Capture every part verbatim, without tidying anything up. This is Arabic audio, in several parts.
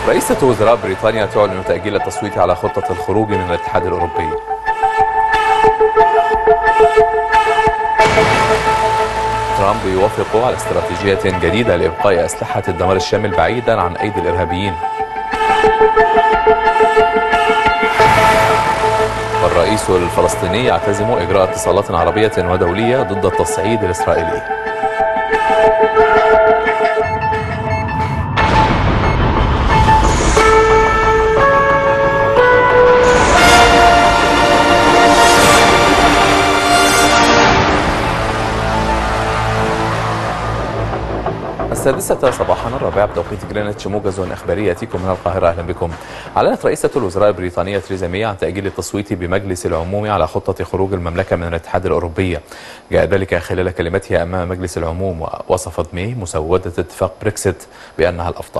رئيسة وزراء بريطانيا تعلن تأجيل التصويت على خطة الخروج من الاتحاد الأوروبي. ترامب يوافق على استراتيجية جديدة لإبقاء أسلحة الدمار الشامل بعيدا عن أيدي الإرهابيين. الرئيس الفلسطيني يعتزم إجراء اتصالات عربية ودولية ضد التصعيد الإسرائيلي. السادسة صباحا الرابع بتوقيت جرينتش، موجز إخباري يأتيكم من القاهرة. أهلا بكم. أعلنت رئيسة الوزراء البريطانية تريزا ماي عن تأجيل التصويت بمجلس العموم على خطة خروج المملكة من الاتحاد الأوروبي. جاء ذلك خلال كلمتها أمام مجلس العموم، ووصفت ماي مسودة اتفاق بريكسيت بأنها الأفضل.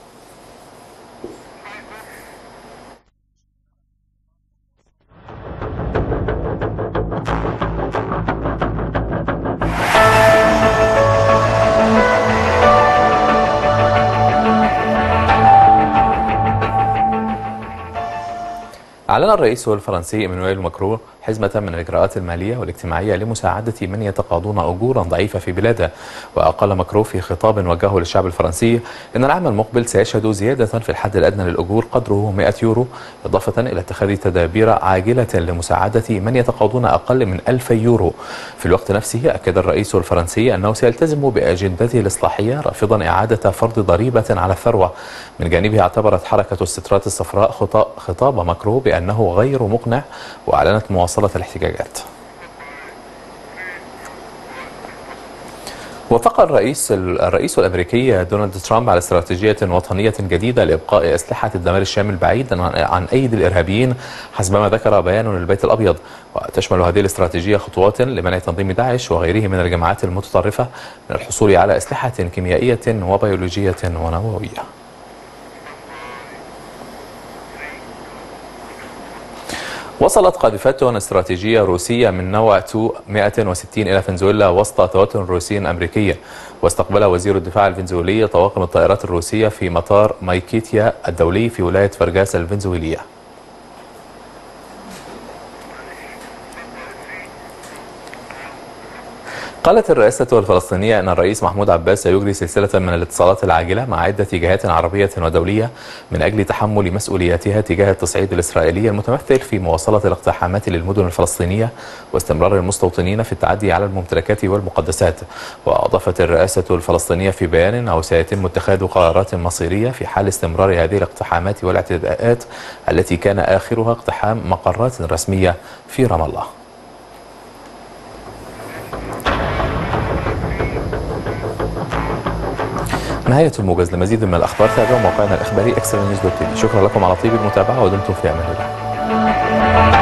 أعلن الرئيس الفرنسي إيمانويل ماكرون حزمة من الإجراءات المالية والاجتماعية لمساعدة من يتقاضون أجورا ضعيفة في بلاده. وقال ماكرون في خطاب وجهه للشعب الفرنسي إن العام المقبل سيشهد زيادة في الحد الأدنى للأجور قدره مئة يورو، إضافة إلى اتخاذ تدابير عاجلة لمساعدة من يتقاضون أقل من ألف يورو. في الوقت نفسه أكد الرئيس الفرنسي أنه سيلتزم بأجندته الإصلاحية، رافضا إعادة فرض ضريبة على الثروة. من جانبها اعتبرت حركة السترات الصفراء خطاب ماكرون بأنه غير مقنع، وأعلنت مواصلة الاحتجاجات. وافق الرئيس الرئيس الامريكي دونالد ترامب على استراتيجيه وطنيه جديده لابقاء اسلحه الدمار الشامل بعيدا عن ايدي الارهابيين، حسبما ذكر بيان للبيت الابيض. وتشمل هذه الاستراتيجيه خطوات لمنع تنظيم داعش وغيره من الجماعات المتطرفه من الحصول على اسلحه كيميائيه وبيولوجيه ونوويه. وصلت قاذفات استراتيجية روسية من نوع تو مئة وستين إلى فنزويلا وسط توتر روسي أمريكي. واستقبل وزير الدفاع الفنزويلي طواقم الطائرات الروسية في مطار مايكيتيا الدولي في ولاية فرغاس الفنزويلية. قالت الرئاسة الفلسطينية أن الرئيس محمود عباس سيجري سلسلة من الاتصالات العاجلة مع عدة جهات عربية ودولية من أجل تحمل مسؤولياتها تجاه التصعيد الإسرائيلي المتمثل في مواصلة الاقتحامات للمدن الفلسطينية واستمرار المستوطنين في التعدي على الممتلكات والمقدسات. وأضافت الرئاسة الفلسطينية في بيان أنه سيتم اتخاذ قرارات مصيرية في حال استمرار هذه الاقتحامات والاعتداءات التي كان آخرها اقتحام مقرات رسمية في رام الله. نهاية الموجز. لمزيد من الأخبار تابعوا موقعنا الإخباري إكسترا نيوز دوت تي في. شكرا لكم على طيب المتابعة ودمتم في أمان الله.